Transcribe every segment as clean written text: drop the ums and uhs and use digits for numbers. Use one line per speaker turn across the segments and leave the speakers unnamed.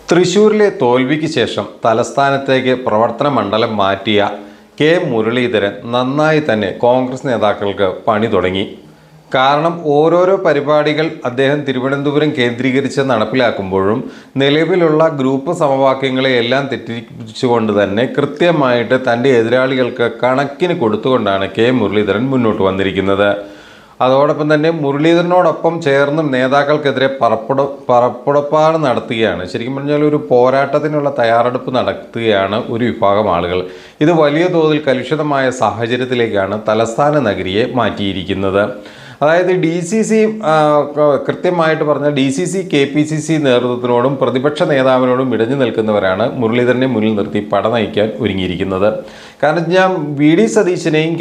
തൃശൂരിലെ തോൽവിക്ക് ശേഷം തലസ്ഥാനത്തേക്ക് പ്രവർത്തന മണ്ഡലം മാറ്റിയ കെ മുരളീധരൻ നന്നായി തന്നെ കോൺഗ്രസ് നേതാക്കൾക്ക് പണി തുടങ്ങി. കാരണം ഓരോരോ പരിപാടികൾ അദ്ദേഹം തിരുവനന്തപുരം കേന്ദ്രീകരിച്ച് നടപ്പിലാക്കുമ്പോഴും നിലവിലുള്ള ഗ്രൂപ്പ് സമവാക്യങ്ങളെയെല്ലാം തെറ്റിച്ചുകൊണ്ട് തന്നെ കൃത്യമായിട്ട് തൻ്റെ എതിരാളികൾക്ക് കണക്കിന് കൊടുത്തുകൊണ്ടാണ് കെ മുരളീധരൻ മുന്നോട്ട് വന്നിരിക്കുന്നത്. അതോടൊപ്പം തന്നെ മുരളീധരനോടൊപ്പം ചേർന്ന് നേതാക്കൾക്കെതിരെ പറപ്പുടപ്പാട് നടത്തുകയാണ്. ശരിക്കും പറഞ്ഞാൽ ഒരു പോരാട്ടത്തിനുള്ള തയ്യാറെടുപ്പ് നടത്തുകയാണ് ഒരു വിഭാഗം ആളുകൾ. ഇത് വലിയ തോതിൽ കലുഷിതമായ സാഹചര്യത്തിലേക്കാണ് തലസ്ഥാന നഗരിയെ മാറ്റിയിരിക്കുന്നത്. അതായത് DCC കൃത്യമായിട്ട് പറഞ്ഞാൽ DCC KPCC നേതൃത്വത്തിനോടും പ്രതിപക്ഷ നേതാവിനോടും ഇടഞ്ഞു നിൽക്കുന്നവരാണ് മുരളീധരനെ മുന്നിൽ നിർത്തി പട നയിക്കാൻ ഒരുങ്ങിയിരിക്കുന്നത്. കാരണം ഞാൻ VD സതീശനെയും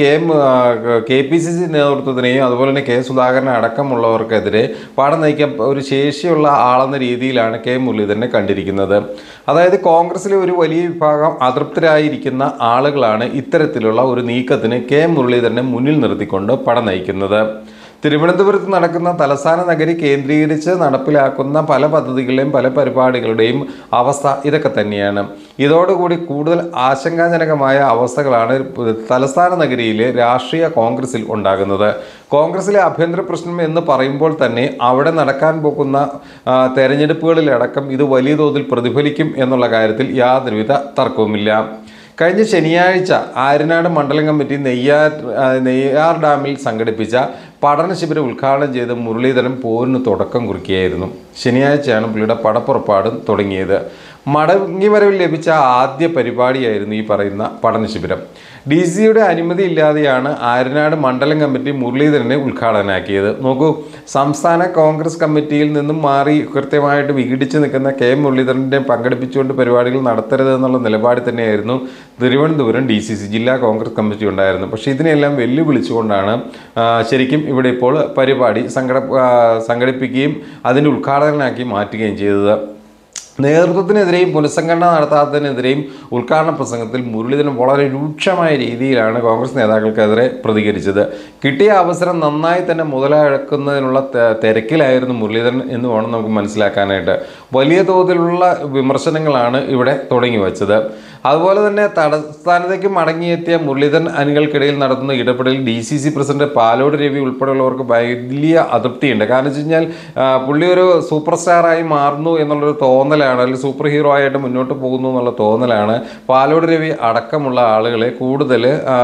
KPCC നേതൃത്വത്തിനെയും അതുപോലെ തന്നെ K സുധാകരനെ അടക്കമുള്ളവർക്കെതിരെ പട നയിക്കാൻ ഒരു ശേഷിയുള്ള ആളെന്ന രീതിയിലാണ് കെ മുരളീധരനെ കണ്ടിരിക്കുന്നത്. അതായത് കോൺഗ്രസിലെ ഒരു വലിയ വിഭാഗം അതൃപ്തരായിരിക്കുന്ന ആളുകളാണ് ഇത്തരത്തിലുള്ള ഒരു നീക്കത്തിന് കെ മുരളീധരനെ മുന്നിൽ നിർത്തിക്കൊണ്ട് പട നയിക്കുന്നത്. തിരുവനന്തപുരത്ത് നടക്കുന്ന തലസ്ഥാന നഗരി കേന്ദ്രീകരിച്ച് നടപ്പിലാക്കുന്ന പല പദ്ധതികളുടെയും പല പരിപാടികളുടെയും അവസ്ഥ ഇതൊക്കെ തന്നെയാണ്. ഇതോടുകൂടി കൂടുതൽ ആശങ്കാജനകമായ അവസ്ഥകളാണ് തലസ്ഥാന നഗരിയിലെ രാഷ്ട്രീയ കോൺഗ്രസിൽ ഉണ്ടാകുന്നത്. കോൺഗ്രസിലെ ആഭ്യന്തര പ്രശ്നം എന്ന് പറയുമ്പോൾ തന്നെ അവിടെ നടക്കാൻ പോകുന്ന തെരഞ്ഞെടുപ്പുകളിലടക്കം ഇത് വലിയ തോതിൽ പ്രതിഫലിക്കും എന്നുള്ള കാര്യത്തിൽ യാതൊരുവിധ തർക്കവുമില്ല. കഴിഞ്ഞ ശനിയാഴ്ച ആര്യനാട് മണ്ഡലം കമ്മിറ്റി നെയ്യാർ ഡാമിൽ സംഘടിപ്പിച്ച പഠന ശിബിരം ഉദ്ഘാടനം ചെയ്ത് മുരളീധരൻ പോരിന് തുടക്കം കുറിക്കുകയായിരുന്നു. ശനിയാഴ്ചയാണ് പുള്ളിയുടെ പടപ്പുറപ്പാട് തുടങ്ങിയത്. മടങ്ങിവരവിൽ ലഭിച്ച ആദ്യ പരിപാടിയായിരുന്നു ഈ പറയുന്ന പഠന ശിബിരം. DCയുടെ അനുമതി ഇല്ലാതെയാണ് ആര്യനാട് മണ്ഡലം കമ്മിറ്റി മുരളീധരനെ ഉദ്ഘാടനമാക്കിയത്. നോക്കൂ, സംസ്ഥാന കോൺഗ്രസ് കമ്മിറ്റിയിൽ നിന്നും മാറി കൃത്യമായിട്ട് വിഘടിച്ച് നിൽക്കുന്ന കെ മുരളീധരനെ പങ്കെടുപ്പിച്ചുകൊണ്ട് പരിപാടികൾ നടത്തരുത് എന്നുള്ള നിലപാടിൽ തന്നെയായിരുന്നു തിരുവനന്തപുരം DCC ജില്ലാ കോൺഗ്രസ് കമ്മിറ്റി ഉണ്ടായിരുന്നു. പക്ഷേ ഇതിനെല്ലാം വെല്ലുവിളിച്ചുകൊണ്ടാണ് ശരിക്കും ഇവിടെ ഇപ്പോൾ പരിപാടി സംഘടിപ്പിക്കുകയും അതിൻ്റെ ഉദ്ഘാടകനാക്കി മാറ്റുകയും ചെയ്തത്. നേതൃത്വത്തിനെതിരെയും പുനഃസംഘടന നടത്താത്തതിനെതിരെയും ഉദ്ഘാടന പ്രസംഗത്തിൽ മുരളീധരൻ വളരെ രൂക്ഷമായ രീതിയിലാണ് കോൺഗ്രസ് നേതാക്കൾക്കെതിരെ പ്രതികരിച്ചത്. കിട്ടിയ അവസരം നന്നായി തന്നെ മുതലെടുക്കുന്നതിനുള്ള തിരക്കിലായിരുന്നു മുരളീധരൻ എന്ന് വേണം നമുക്ക് മനസ്സിലാക്കാനായിട്ട്. വലിയ തോതിലുള്ള വിമർശനങ്ങളാണ് ഇവിടെ തുടങ്ങി വച്ചത്. അതുപോലെ തന്നെ തലസ്ഥാനത്തേക്ക് മടങ്ങിയെത്തിയ മുരളീധരൻ അണികൾക്കിടയിൽ നടത്തുന്ന ഇടപെടലിൽ DCC പ്രസിഡന്റ് പാലോട് രവി ഉൾപ്പെടെയുള്ളവർക്ക് വലിയ അതൃപ്തിയുണ്ട്. കാരണം വെച്ച് കഴിഞ്ഞാൽ പുള്ളി ഒരു സൂപ്പർ സ്റ്റാറായി മാറുന്നു എന്നുള്ളൊരു തോന്നലാണ്, അല്ലെങ്കിൽ സൂപ്പർ ഹീറോ ആയിട്ട് മുന്നോട്ട് പോകുന്നു എന്നുള്ള തോന്നലാണ് പാലോട് രവി അടക്കമുള്ള ആളുകളെ കൂടുതൽ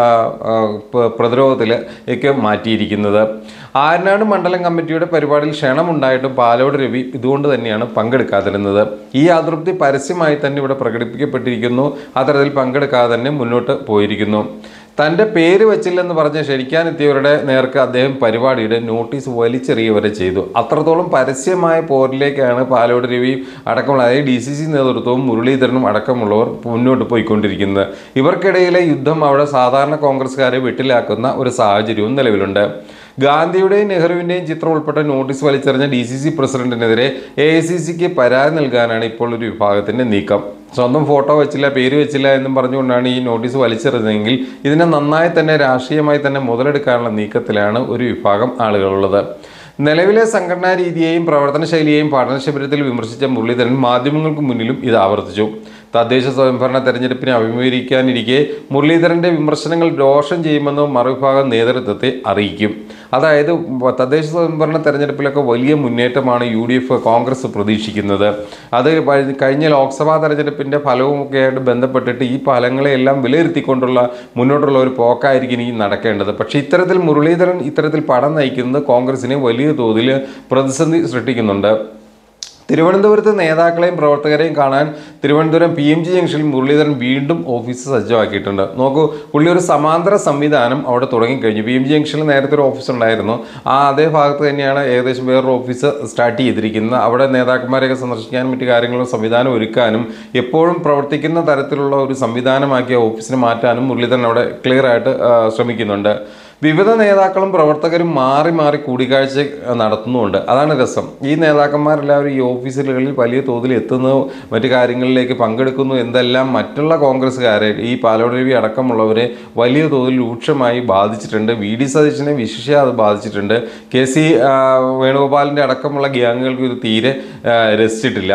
പ്രതിരോധത്തിലേക്ക് മാറ്റിയിരിക്കുന്നത്. ആര്യനാട് മണ്ഡലം കമ്മിറ്റിയുടെ പരിപാടിയിൽ ക്ഷണമുണ്ടായിട്ടും പാലോട് രവി ഇതുകൊണ്ട് തന്നെയാണ് പങ്കെടുക്കാതിരുന്നത്. ഈ അതൃപ്തി പരസ്യമായി തന്നെ ഇവിടെ പ്രകടിപ്പിക്കപ്പെട്ടിരിക്കുന്നു. അത്തരത്തിൽ പങ്കെടുക്കാതെ തന്നെ മുന്നോട്ട് പോയിരിക്കുന്നു. തൻ്റെ പേര് വച്ചില്ലെന്ന് പറഞ്ഞ് ക്ഷണിക്കാനെത്തിയവരുടെ നേർക്ക് അദ്ദേഹം പരിപാടിയുടെ നോട്ടീസ് വലിച്ചെറിയുവരെ ചെയ്തു. അത്രത്തോളം പരസ്യമായ പോരിലേക്കാണ് പാലോട് രവി അടക്കമുള്ള അതായത് DCC നേതൃത്വവും മുരളീധരനും അടക്കമുള്ളവർ മുന്നോട്ട് പോയിക്കൊണ്ടിരിക്കുന്നത്. ഇവർക്കിടയിലെ യുദ്ധം അവിടെ സാധാരണ കോൺഗ്രസ്സുകാരെ വെട്ടിലാക്കുന്ന ഒരു സാഹചര്യവും നിലവിലുണ്ട്. ഗാന്ധിയുടെയും നെഹ്റുവിൻ്റെയും ചിത്രം ഉൾപ്പെട്ട നോട്ടീസ് വലിച്ചെറിഞ്ഞ DCC പ്രസിഡന്റിനെതിരെ AICCക്ക് പരാതി നൽകാനാണ് ഇപ്പോൾ ഒരു വിഭാഗത്തിൻ്റെ നീക്കം. സ്വന്തം ഫോട്ടോ വെച്ചില്ല, പേര് വെച്ചില്ല എന്നും പറഞ്ഞുകൊണ്ടാണ് ഈ നോട്ടീസ് വലിച്ചെറിഞ്ഞതെങ്കിൽ ഇതിനെ നന്നായി തന്നെ രാഷ്ട്രീയമായി തന്നെ മുതലെടുക്കാനുള്ള നീക്കത്തിലാണ് ഒരു വിഭാഗം ആളുകളുള്ളത്. നിലവിലെ സംഘടനാ രീതിയെയും പ്രവർത്തന ശൈലിയെയും പഠന ശിബിരത്തിൽ വിമർശിച്ച മുരളീധരൻ മാധ്യമങ്ങൾക്ക് മുന്നിലും ഇത് ആവർത്തിച്ചു. തദ്ദേശ സ്വയംഭരണ തെരഞ്ഞെടുപ്പിനെ അഭിമുഖീകരിക്കാനിരിക്കെ മുരളീധരൻ്റെ വിമർശനങ്ങൾ ദോഷം ചെയ്യുമെന്ന് മറുവിഭാഗം നേതൃത്വത്തെ അറിയിക്കും. അതായത് തദ്ദേശ സ്വയംഭരണ തെരഞ്ഞെടുപ്പിലൊക്കെ വലിയ മുന്നേറ്റമാണ് UDF കോൺഗ്രസ് പ്രതീക്ഷിക്കുന്നത്. അത് കഴിഞ്ഞ ലോക്സഭാ തെരഞ്ഞെടുപ്പിൻ്റെ ഫലവുമൊക്കെയായിട്ട് ബന്ധപ്പെട്ടിട്ട് ഈ ഫലങ്ങളെയെല്ലാം വിലയിരുത്തിക്കൊണ്ടുള്ള മുന്നോട്ടുള്ള ഒരു പോക്കായിരിക്കും ഇനി നടക്കേണ്ടത്. പക്ഷേ ഇത്തരത്തിൽ മുരളീധരൻ ഇത്തരത്തിൽ പടം നയിക്കുന്നത് കോൺഗ്രസിനെ വലിയ തോതിൽ പ്രതിസന്ധി സൃഷ്ടിക്കുന്നുണ്ട്. തിരുവനന്തപുരത്ത് നേതാക്കളെയും പ്രവർത്തകരെയും കാണാൻ തിരുവനന്തപുരം PMG ജംഗ്ഷനിൽ മുരളീധരൻ വീണ്ടും ഓഫീസ് സജ്ജമാക്കിയിട്ടുണ്ട്. നോക്കൂ, പുള്ളി ഒരു സമാന്തര സംവിധാനം അവിടെ തുടങ്ങിക്കഴിഞ്ഞു. PMG ജംഗ്ഷനിൽ നേരത്തെ ഒരു ഓഫീസ് ഉണ്ടായിരുന്നു. അതേ ഭാഗത്ത് തന്നെയാണ് ഏകദേശം വേറൊരു ഓഫീസ് സ്റ്റാർട്ട് ചെയ്തിരിക്കുന്നത്. അവിടെ നേതാക്കന്മാരെയൊക്കെ സന്ദർശിക്കാനും മറ്റു കാര്യങ്ങളും സംവിധാനം ഒരുക്കാനും എപ്പോഴും പ്രവർത്തിക്കുന്ന തരത്തിലുള്ള ഒരു സംവിധാനമാക്കിയ ഓഫീസിനെ മാറ്റാനും മുരളീധരൻ അവിടെ ക്ലിയർ ആയിട്ട് ശ്രമിക്കുന്നുണ്ട്. വിവിധ നേതാക്കളും പ്രവർത്തകരും മാറി മാറി കൂടിക്കാഴ്ച നടത്തുന്നുമുണ്ട്. അതാണ് രസം. ഈ നേതാക്കന്മാരെല്ലാവരും ഈ ഓഫീസുകളിൽ വലിയ തോതിൽ എത്തുന്നു, മറ്റു കാര്യങ്ങളിലേക്ക് പങ്കെടുക്കുന്നു. എന്തെല്ലാം മറ്റുള്ള കോൺഗ്രസ്സുകാരെ ഈ പാലോട് രവി അടക്കമുള്ളവരെ വലിയ തോതിൽ രൂക്ഷമായി ബാധിച്ചിട്ടുണ്ട്. VD സതീശനെ വിശേഷിച്ച് അത് ബാധിച്ചിട്ടുണ്ട്. KC വേണുഗോപാലിൻ്റെ അടക്കമുള്ള ഗ്യാങ്ങുകൾക്ക് ഇത് തീരെ രസിച്ചിട്ടില്ല.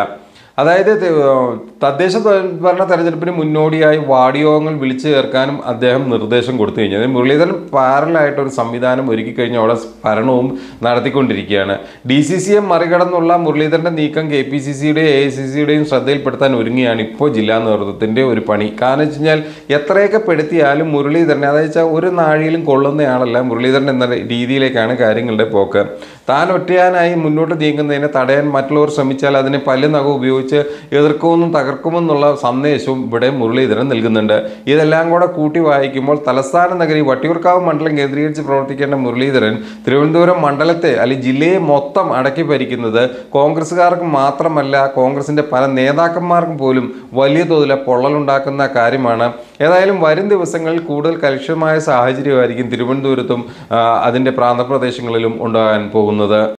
അതായത് തദ്ദേശ ഭരണ തെരഞ്ഞെടുപ്പിന് മുന്നോടിയായി വാർഡ് യോഗങ്ങൾ വിളിച്ചു ചേർക്കാനും അദ്ദേഹം നിർദ്ദേശം കൊടുത്തു കഴിഞ്ഞാൽ മുരളീധരൻ പാരലായിട്ട് ഒരു സംവിധാനം ഒരുക്കി കഴിഞ്ഞ അവിടെ ഭരണവും നടത്തിക്കൊണ്ടിരിക്കുകയാണ്. DCCയെ മറികടന്നുള്ള മുരളീധരന്റെ നീക്കം KPCCയുടെയും AICCയുടെയും ശ്രദ്ധയിൽപ്പെടുത്താൻ ഒരുങ്ങിയാണ് ഇപ്പോൾ ജില്ലാ നേതൃത്വത്തിന്റെ ഒരു പണി. കാരണം വെച്ച് കഴിഞ്ഞാൽ എത്രയൊക്കെ പെടുത്തിയാലും മുരളീധരനെ, അതായത് ഒരു നാഴിയിലും കൊള്ളുന്നയാളല്ല മുരളീധരൻ എന്ന രീതിയിലേക്കാണ് കാര്യങ്ങളുടെ പോക്ക്. താൻ ഒറ്റയാനായി മുന്നോട്ട് നീങ്ങുന്നതിനെ തടയാൻ മറ്റുള്ളവർ ശ്രമിച്ചാൽ അതിനെ പല്ല് നഖം ഉപയോഗിച്ച് എതിർക്കുമെന്നും തകർക്കുമെന്നുള്ള സന്ദേശവും ഇവിടെ മുരളീധരൻ നൽകുന്നുണ്ട്. ഇതെല്ലാം കൂടെ കൂട്ടി വായിക്കുമ്പോൾ തലസ്ഥാന നഗരി വട്ടിയൂർക്കാവ് മണ്ഡലം കേന്ദ്രീകരിച്ച് പ്രവർത്തിക്കേണ്ട മുരളീധരൻ തിരുവനന്തപുരം മണ്ഡലത്തെ അല്ലെങ്കിൽ ജില്ലയെ മൊത്തം അടക്കി ഭരിക്കുന്നത് കോൺഗ്രസ്സുകാർക്ക് മാത്രമല്ല, കോൺഗ്രസിന്റെ പല നേതാക്കന്മാർക്കും പോലും വലിയ തോതിൽ പൊള്ളലുണ്ടാക്കുന്ന കാര്യമാണ്. ഏതായാലും വരും ദിവസങ്ങളിൽ കൂടുതൽ കലുഷിതമായ സാഹചര്യമായിരിക്കും തിരുവനന്തപുരത്തും അതിൻ്റെ പ്രാന്തപ്രദേശങ്ങളിലും ഉണ്ടാകാൻ പോകുന്നത്.